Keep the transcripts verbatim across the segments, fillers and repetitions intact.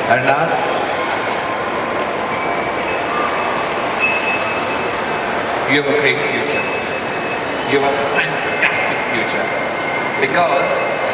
Arnaz, you have a great future. You have a fantastic future. Because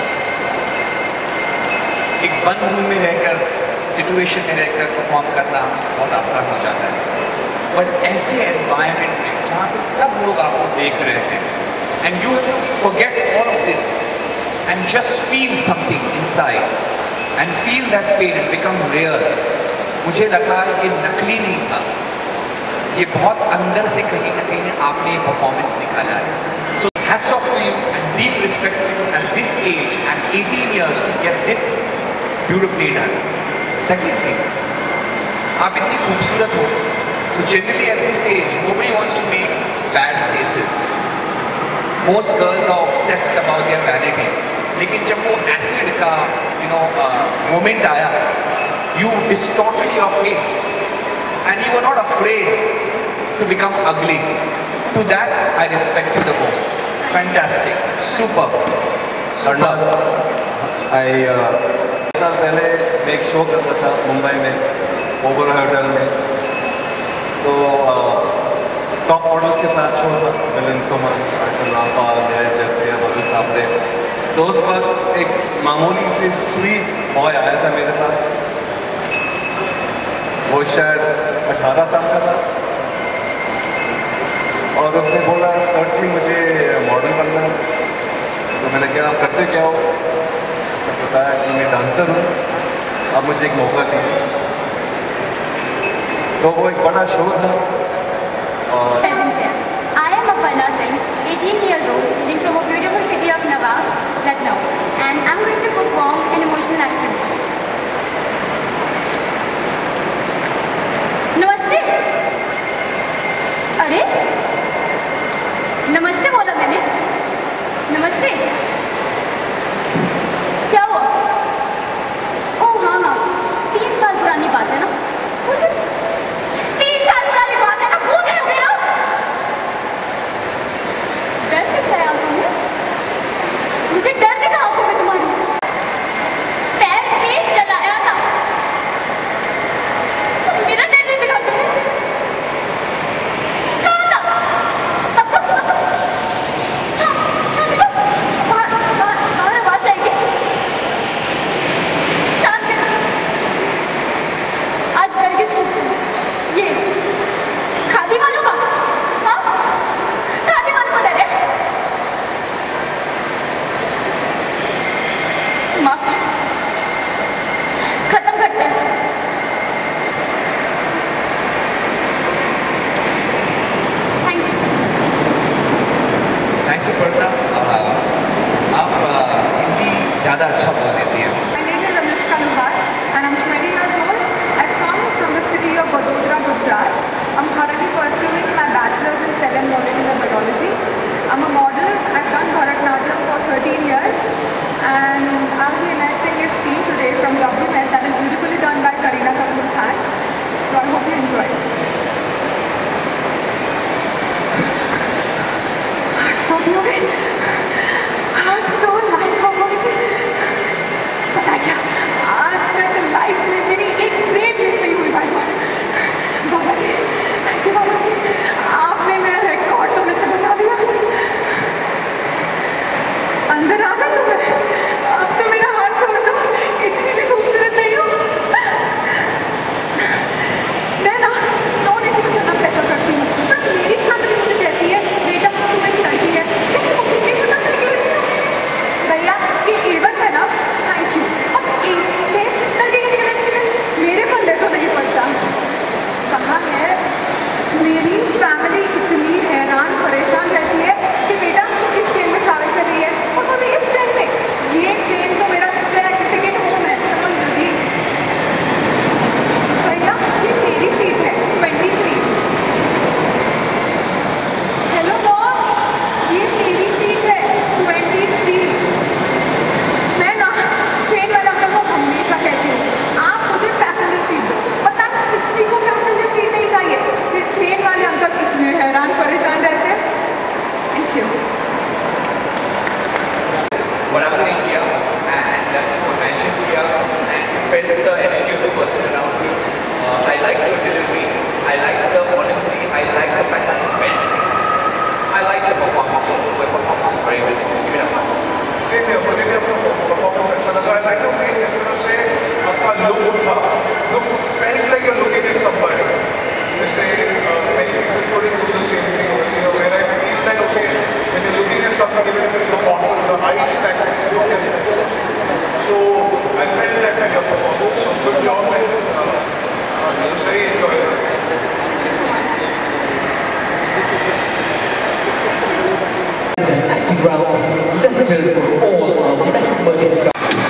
एक बंद room में रहकर, situation में रहकर परफॉर्म करना बहुत आसान हो जाता है, बट ऐसे एनवायरनमेंट में जहाँ पे सब लोग आपको देख रहे हैं, and you have to forget all of this and just feel something inside and feel that pain and become real. मुझे लगा ये नकली नहीं था, ये बहुत अंदर से कहीं ना कहीं आपने ये परफॉर्मेंस निकाला है. So hats off to you and deep respect to you at this age, at eighteen years, to get this beautifully done. Second thing, आप इतनी खूबसूरत हो, तो generally at this age nobody wants to make bad faces. Most girls are obsessed about their vanity. लेकिन जब वो acid का you know uh, moment आया, you distorted your face and you were not afraid to become ugly. To that I respect you the most. Fantastic, super. Arnaz, I साल पहले मैं एक show करता था मुंबई में, ओवर होटल में, तो टॉप मॉडल्स के साथ शो था, मिलन सुमन, रामपाल, जैसे बबी सामने. तो उस वक्त एक मामूली सी स्वीट बॉय आया था मेरे पास. वो शायद अठारह साल का था और उसने बोला, सर जी मुझे मॉडल बनना है. तो मैंने कहा आप करते क्या हो? बताया कि मैं डांसर हूँ, अब मुझे एक मौका दीजिए. तो वो एक बड़ा शो था. और I am Aparna Singh, eighteen years old, hailing from a beautiful city of Nawab, Lucknow, and I am going to perform an emotional act. नमस्ते. अरे नमस्ते बोला मैंने. नमस्ते. क्या हुआ? ओह हाँ हाँ, तीन साल पुरानी बात है ना. मुझे तीन साल पुरानी बात है ना, भूल गए ना. डर दिख रहा है आंखों में, मुझे डर दिखा आंखों में तुम्हारी. पैर पे चलाया था, तो मेरा डर नहीं दिखा तुम्हें. कहाँ था? अब तो बाहर बाहर बाहर आवाज आएगी. शांत है. आज डर किस चीज का? ये खादी वालों का? हाँ, खादी वालों को डर है. माफ, खत्म करते हैं. Thank you. थैंक्स पर्दा. आप हिंदी ज़्यादा अच्छा बोल देती हैं. My name is Anushka Luhar and I'm twenty years old. I've come from the city of Vadodara, Gujarat. I'm currently pursuing my bachelor's in cell and molecular biology. I'm a model. I've done Bharatanatyam for thirteen years and I'll be enacting a scene today from Dabboo that is beautifully done by Kareena Kapoor Khan. So I hope you enjoy it. आज तो भी हो गई. आज तो light of हो गई. energy of the person around me. Uh, I like your delivery. I like the honesty. I like the fact that it's well things. I like your performance. Your performance is very well. Give it up. Same here. मुझे भी आपका performance अच्छा लगा. I like the way जिस तरह से आपका look था. Look felt like you're looking at somebody. जैसे many people couldn't do the same thing. You know, where I feel like okay, when you're looking at somebody, even if it's the bottle, the eyes should actually look at it. So I felt that in your performance. So good job, and uh, uh, it was very enjoyable. Acting round, let's hear it for all our next emerging stars.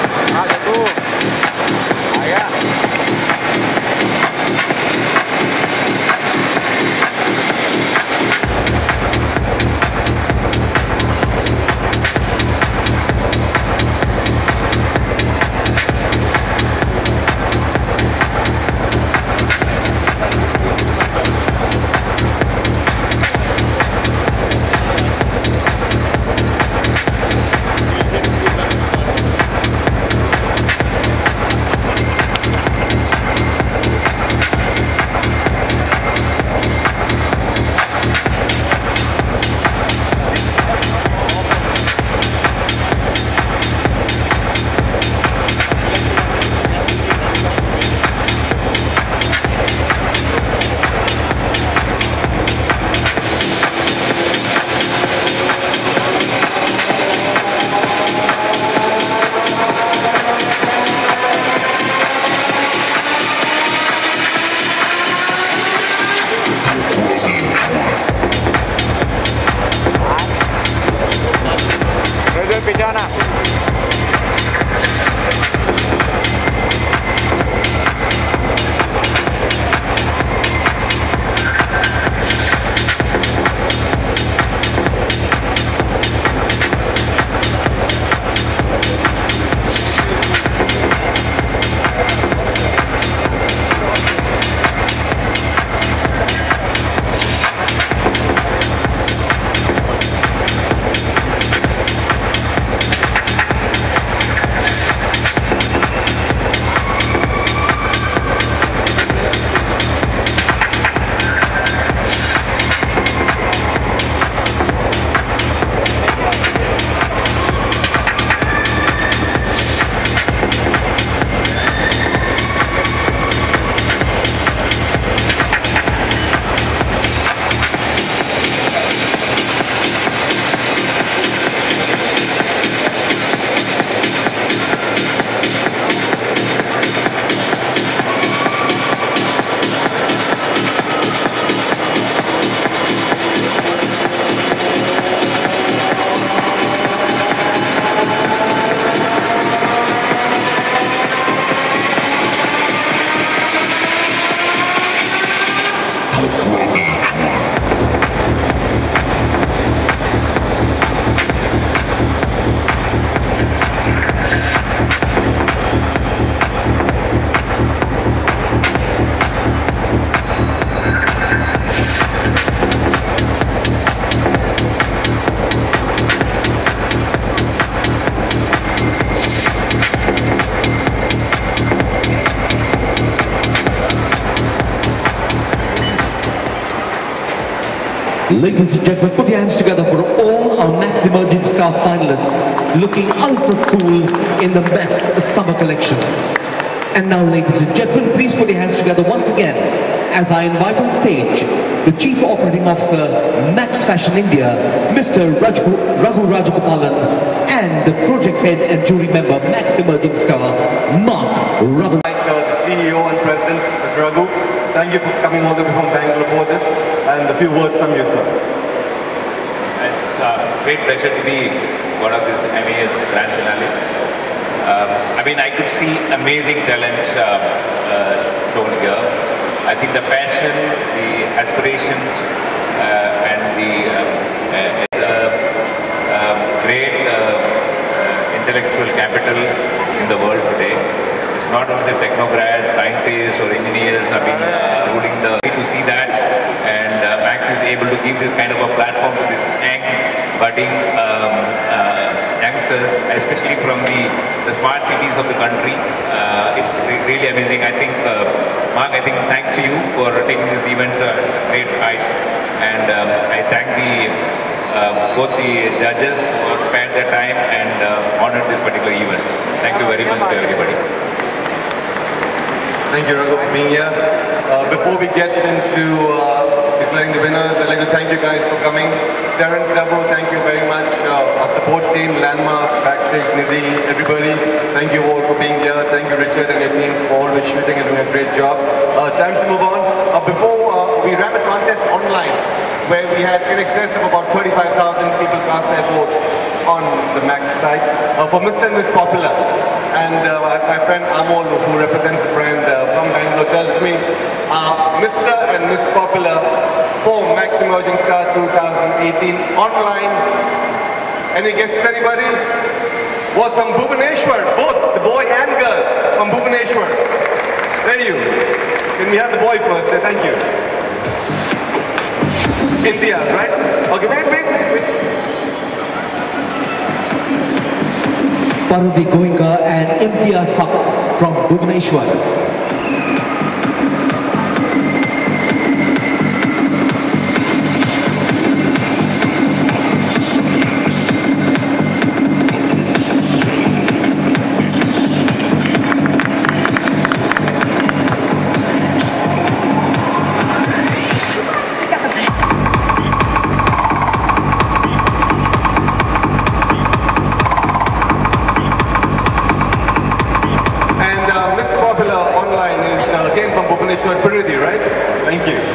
Ladies and gentlemen, put your hands together for all our Max Emerging Star finalists looking ultra cool in the Max Summer Collection. And now, ladies and gentlemen, please put your hands together once again as I invite on stage the Chief Operating Officer, Max Fashion India, Mister Raghu, Raghu Rajagopalan, and the Project Head and Jury Member, Max Emerging Star, Marc. Raghu. Thank uh, the C E O and President, Mister Raghu. Thank you for coming all the way from Bangalore for this, and a few words from you, sir. It's a great pleasure to be one of this M A S grand finale. Um, I mean, I could see amazing talent uh, uh, shown here. I think the passion, the aspiration, uh, and the uh, uh, it's a, a great uh, uh, intellectual capital in the world today. It's not only the technocrats, scientists, or engineers have been uh, ruling the way to see that, and uh, Max is able to give this kind of a platform to these young, budding um, uh, youngsters, especially from the the smart cities of the country. Uh, it's re really amazing. I think, uh, Mark, I think thanks to you for taking this event uh, great heights. And um, I thank the uh, both the judges who have spent their time and uh, honored this particular event. Thank you very much to everybody. Thank you, Raghu, for being here. Uh, before we get into uh, declaring the winners, I'd like to thank you guys for coming. Terence, dabboo, thank you very much. Uh, our support team, Landmark, Backstage, Nidhi, everybody, thank you all for being here. Thank you, Richard and your team, for always shooting and doing a great job. Uh, time to move on. Uh, before, uh, we ran a contest online where we had in excess of about thirty-five thousand people cast their vote on the Max site uh, for Mister and Miss Popular. And uh, as my friend Amol, who represents the brand uh, from Bangalore, tells me, uh, Mister and Miss Popular for Max Emerging Star two thousand eighteen online. Any guesses, anybody? Was from Bhubaneswar, both the boy and girl from Bhubaneswar. There you. Can we have the boy first? Uh, thank you. India, right? Okay, wait, wait, wait, wait. Parvati Goenka and Imtiaz Haq from Bhubaneswar. Prinidhi, right? Thank you.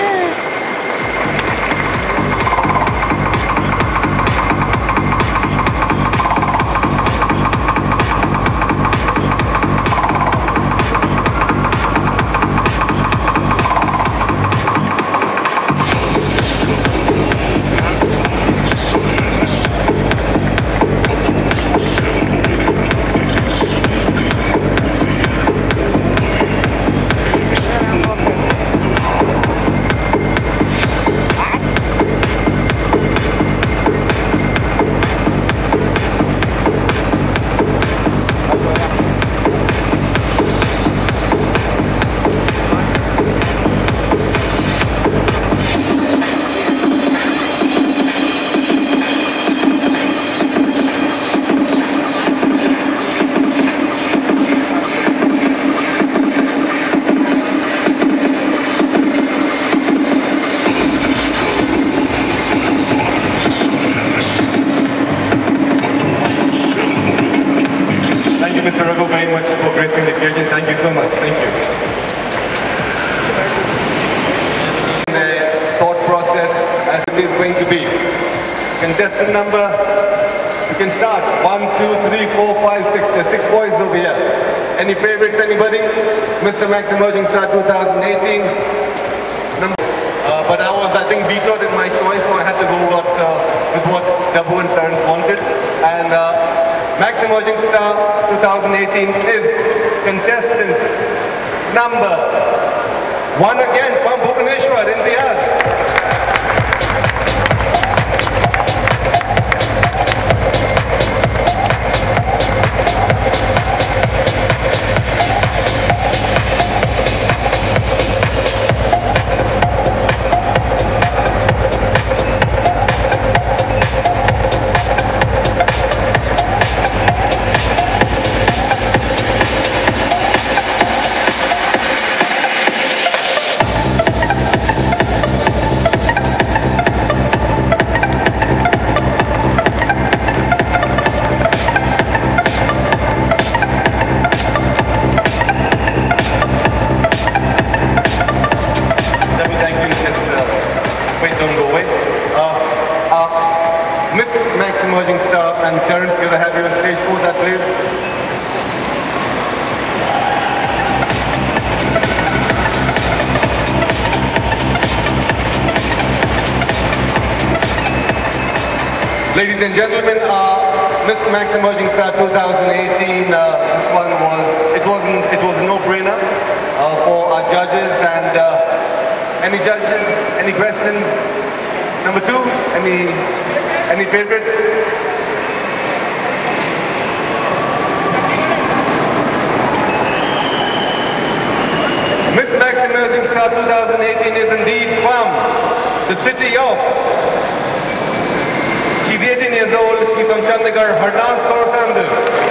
Thank you so much. Thank you. The thought process as it is going to be. Contestant number, you can start. One, two, three, four, five, six. There's six boys over here. Any favorites, anybody? Mister Max Emerging Star two thousand eighteen. Number, uh, but I was, I think, vetoed in my choice, so I had to go what, uh, with what dabboo and Terence wanted. And uh, Max Emerging Star two thousand eighteen is contestant number one again from Bhubaneswar, India. Emerging Star and Terence, can I have you on stage for that, please? Ladies and gentlemen, uh, Miss Max Emerging Star two thousand eighteen. Uh, this one was it wasn't it was a no-brainer uh, for our judges. And uh, any judges, any questions? Number two, any any favorites? Emerging Star twenty eighteen is indeed from the city of. She's eighteen years old. She's from Chandigarh. Her dance course and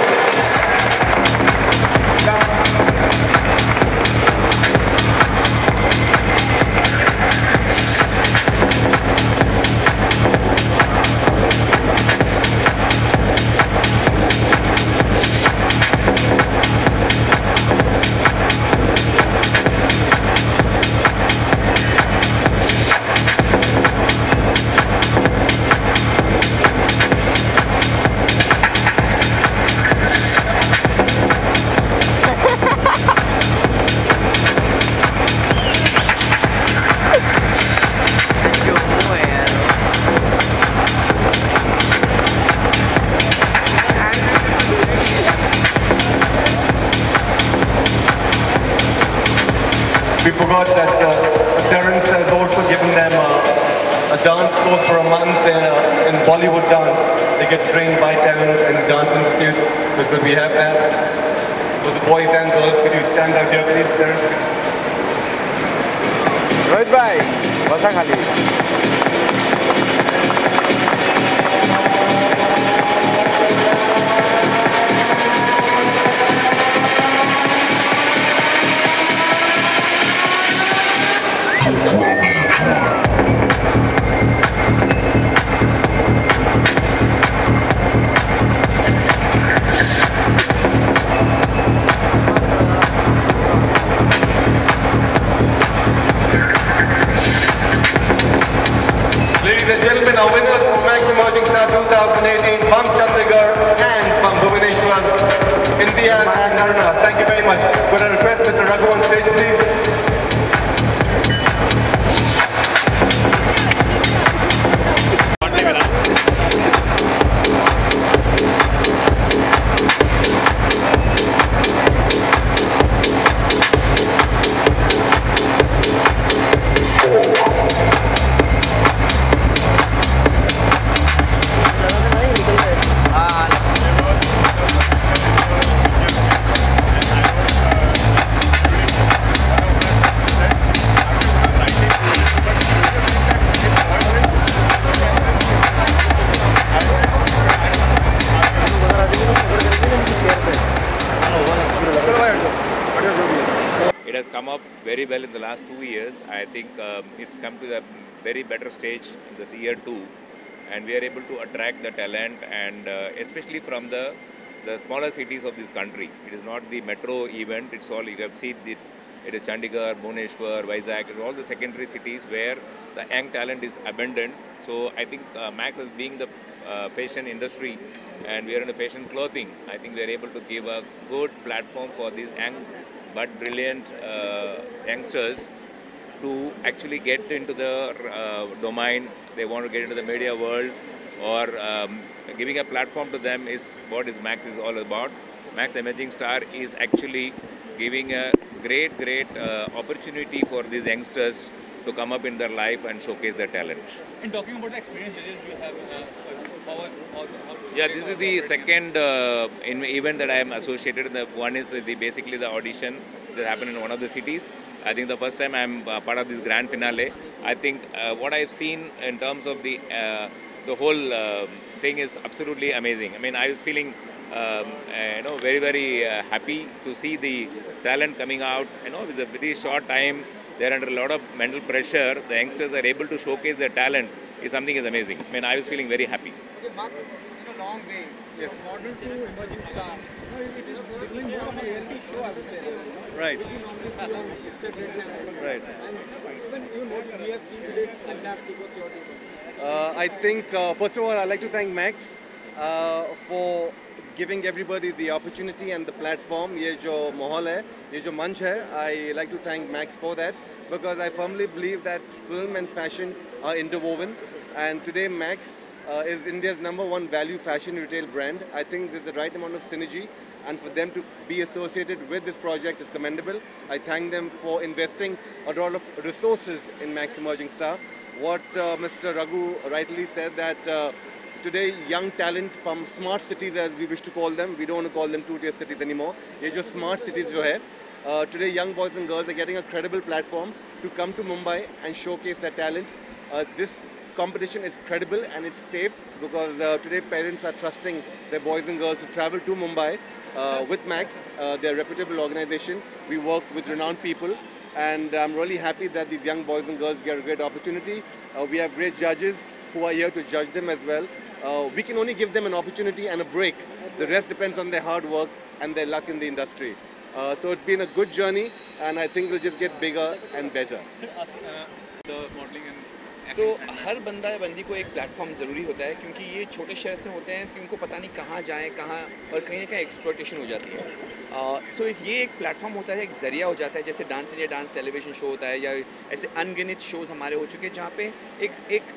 we forgot that uh, Terence has also given them uh, a dance course for a month in, uh, in Bollywood dance. They get trained by Terence in the dance institute. So could we have that? For the boys and girls, could you stand out here please, Terence? Rohit bhai, basa khali. Ladies and gentlemen, our winners for Max Emerging Star twenty eighteen from Chandigarh and from Bhubaneswar, India and Narna. Thank you very much. Could I request Mister Raghu on stage, please? It has come up very well in the last two years. I think um, it's come to a very better stage in this year too, and we are able to attract the talent, and uh, especially from the the smaller cities of this country. It is not the metro event. It's all you have seen. The, it is Chandigarh, Bhubaneswar, Vizag, all the secondary cities where the young talent is abundant. So I think uh, Max as being the uh, fashion industry, and we are in the fashion clothing, I think we are able to give a good platform for these young but brilliant uh, youngsters to actually get into the uh, domain. They want to get into the media world, or um, giving a platform to them is what is Max is all about. Max Emerging Star is actually giving a great, great uh, opportunity for these youngsters to come up in their life and showcase their talent. And talking about the experience judges you have, uh, how, how, how, yeah, this is the second uh, in event that I am associated. The one is the basically the audition that happened in one of the cities. I think the first time I am uh, part of this grand finale. I think uh, what I've seen in terms of the uh, the whole uh, thing is absolutely amazing. I mean, I was feeling um, uh, you know very very uh, happy to see the talent coming out. You know, with a very short time, they're under a lot of mental pressure. The youngsters are able to showcase their talent. Is something is amazing. I mean, I was feeling very happy. okay, Mark, in a long way, yes. Model to emerging star. You know, it is becoming more of a reality show, I would say. Right. Right. And even even what we have seen today is fantastic. What's your take on it? Uh, I think, uh, first of all, I'd like to thank Max uh, for giving everybody the opportunity and the platform. ये जो माहौल है, ये जो मंच है, I like to thank Max for that, because I firmly believe that film and fashion are interwoven, and today Max uh, is India's number one value fashion retail brand. I think there's the right amount of synergy, and for them to be associated with this project is commendable. I thank them for investing a lot of resources in Max Emerging Star. What uh, Mister Raghu rightly said, that uh, today young talent from smart cities, as we wish to call them, we don't want to call them two-tier cities anymore. ये जो smart cities जो है, Uh, today, young boys and girls are getting a credible platform to come to Mumbai and showcase their talent. Uh, this competition is credible and it's safe because uh, today parents are trusting their boys and girls to travel to Mumbai uh, with Max. Uh, they're a reputable organization. We work with renowned people, and I'm really happy that these young boys and girls get a great opportunity. Uh, we have great judges who are here to judge them as well. Uh, we can only give them an opportunity and a break. The rest depends on their hard work and their luck in the industry. Uh, so it's been a good journey, and I think we'll just get bigger and better. Sir, ask uh, the modeling and तो हर बंदा या बंदी को एक platform ज़रूरी होता है, क्योंकि ये छोटे शहर से होते हैं कि उनको पता नहीं कहाँ जाएं कहाँ, और कहीं ना कहीं एक्सप्लॉयटेशन हो जाती है. सो uh, so ये एक प्लेटफॉर्म होता है, एक ज़रिया हो जाता है. जैसे dance India dance television show होता है, या ऐसे अनगिनत शोज़ हमारे हो चुके हैं जहाँ पे एक एक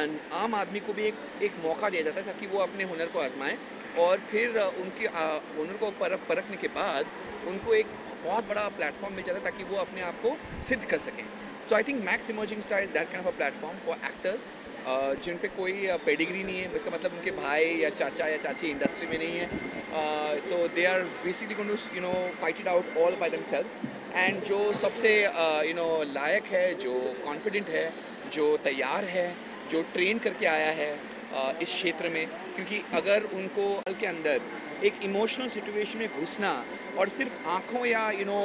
आम आदमी को भी एक एक मौका दिया जाता है ताकि वो अपने हुनर को आजमाएं, और फिर उनके हुनर को परख परखने के बाद उनको एक बहुत बड़ा प्लेटफॉर्म मिल जाता है ताकि वो अपने आप को सिद्ध कर सकें. So I think Max Emerging Star is that kind of a platform for actors uh, जिन पे कोई पेडिग्री नहीं है, इसका मतलब उनके भाई या चाचा या चाची इंडस्ट्री में नहीं है, uh, तो they are basically going to you know fight it out all by themselves. And जो सबसे uh, you know लायक है, जो कॉन्फिडेंट है, जो तैयार है, जो ट्रेन करके आया है uh, इस क्षेत्र में, क्योंकि अगर उनको के अंदर एक इमोशनल सिचुएशन में घुसना और सिर्फ आँखों या यू नो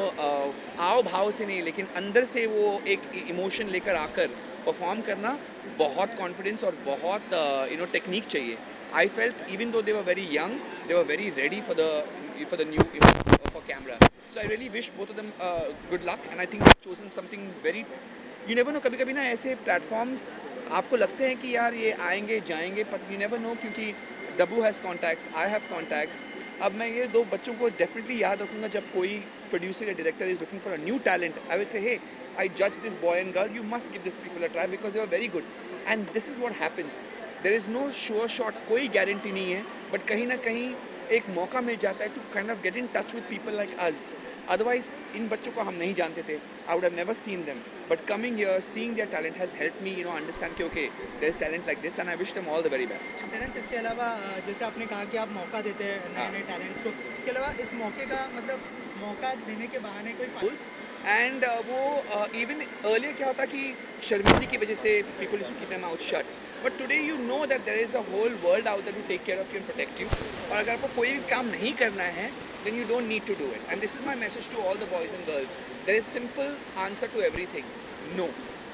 आव भाव से नहीं, लेकिन अंदर से वो एक इमोशन लेकर आकर परफॉर्म करना, बहुत कॉन्फिडेंस और बहुत यू नो टेक्निक चाहिए. आई felt even though they were very young, they were very ready for the for the new for camera. So I really wish both of them good luck, and I think chosen something very, you never know. कभी कभी ना ऐसे platforms आपको लगते हैं कि यार ये आएंगे जाएंगे, बट यू नेवर नो, क्योंकि dabboo has contacts, I have contacts. अब मैं ये दो बच्चों को डेफिनेटली याद रखूँगा जब कोई प्रोड्यूसर या director is looking for a new talent. I will say hey I जज this boy and girl, you must give this people a try because they are very good. And this is what happens. There is no sure shot, कोई guarantee नहीं है, but कहीं ना कहीं एक मौका मिल जाता है to kind of get in touch with people like us. Otherwise इन बच्चों को हम नहीं जानते थे, I would have never seen them, but coming here seeing their talent has help me you know understand कि okay there is talent like this, and I wish them all the very best. Terence, इसके अलावा जैसे आपने कहा कि आप मौका देते हैं नए नए टैलेंट्स को, इसके अलावा इस मौके का मतलब मौका देने के बहाने कोई फुल्स एंड वो इवन अर्लियर क्या होता कि शर्मिंदगी की वजह से people used to keep their mouth shut, but today you know that there is a whole world out there to take care of you and protect you. और अगर आपको कोई भी काम नहीं करना है, then you don't need to do it. And this is my message to all the boys and girls. There is simple answer to everything. No.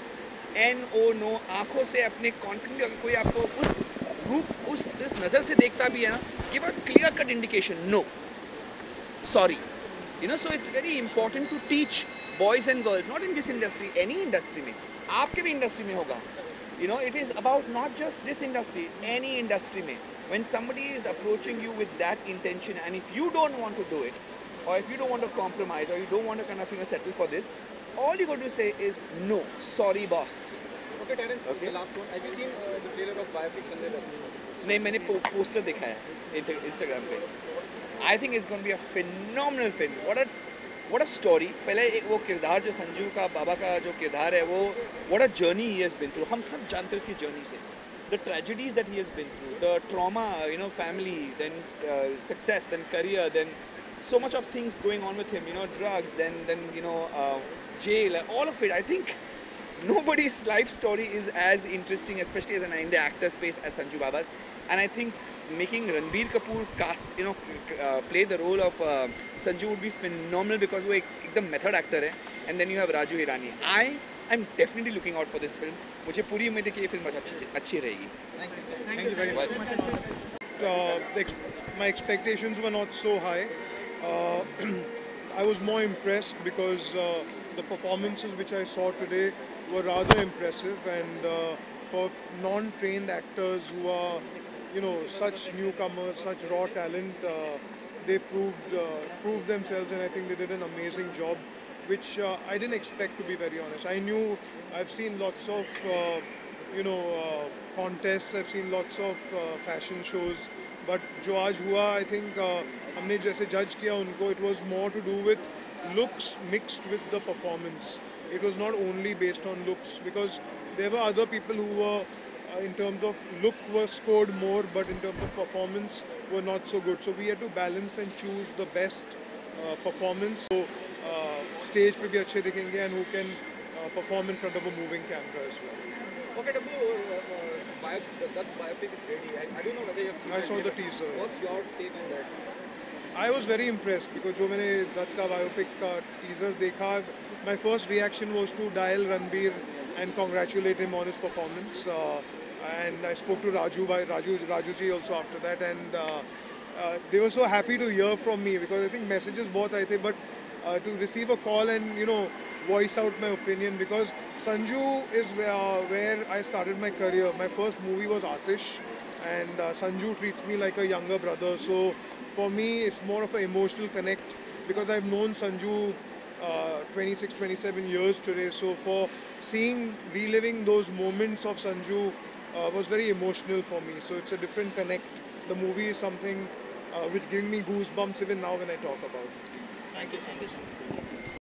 N O no. आँखों से अपने confident, अगर कोई आपको उस रूप उस इस नज़र से देखता भी है ना, give a clear cut indication. No. Sorry. You know, so it's very important to teach boys and girls, not in this industry, any industry में, आपके भी industry में होगा. You know, it is about not just this industry, any industry में. When somebody is approaching you with that intention, and if you don't want to do it, or if you don't want to compromise, or you don't want to kind of you know settle for this, all you got to say is no, sorry boss. Okay, Terence, okay. The last one. Have you seen uh, the trailer of biopic Sunday Dabboo? नहीं, मैंने poster देखा है Instagram पे. I think it's going to be a phenomenal film. What a what a story. पहले एक वो किरदार जो संजू का बाबा का जो किरदार है, वो what a journey he has been through. हम सब जानते हैं उसकी journey से. The tragedies that he has been through, the trauma, you know, family, then uh, success, then career, then so much of things going on with him, you know, drugs, then, then you know, uh, jail, all of it. I think nobody's life story is as interesting, especially as an India actor space, as Sanju Baba's. And I think making Ranbir Kapoor cast, you know, uh, play the role of uh, Sanju would be phenomenal because वो एक एकदम method actor है. And then you have Raju Hirani. I I'm definitely looking out for this film. मुझे पूरी उम्मीद है कि ये फिल्म अच्छी अच्छी रहेगी. Thank you. Thank you very much. Uh, my expectations were not so high. Uh, I was more impressed because uh, the performances which I saw today were rather impressive, and uh, for non-trained actors who are, you know, such newcomers, such raw talent, uh, they proved uh, proved themselves, and I think they did an amazing job, which uh, I didn't expect, to be very honest. I knew, I've seen lots of, uh, you know, uh, contests, I've seen lots of uh, fashion shows, but जो आज हुआ, I think uh, हमने जैसे judge किया उनको, it was more to do with looks mixed with the performance. It was not only based on looks, because there were other people who were, uh, in terms of look, were scored more, but in terms of performance were not so good. So we had to balance and choose the best uh, performance. So uh, stage पे भी अच्छे दिखेंगे and who can uh, perform in front of a moving camera as well. Okay, dabboo, uh, uh, bio, that biopic is ready. I, I don't know whether you have seen I it saw yet. the teaser. What's your take on that? I was very impressed because जो मैंने दत्त का biopic का teaser देखा, my first reaction was to dial Ranbir and congratulate him on his performance. Uh, and I spoke to Raju by Raju Rajuji also after that, and uh, uh, they were so happy to hear from me because I think messages both I think, but uh, to receive a call and you know voice out my opinion, because Sanju is where, uh, where I started my career. My first movie was Atish, and uh, Sanju treats me like a younger brother. So for me, it's more of an emotional connect because I've known Sanju uh, twenty-six, twenty-seven years today. So for seeing, reliving those moments of Sanju uh, was very emotional for me. So it's a different connect. The movie is something uh, which gives me goosebumps even now when I talk about it. Thank you, thank you so much.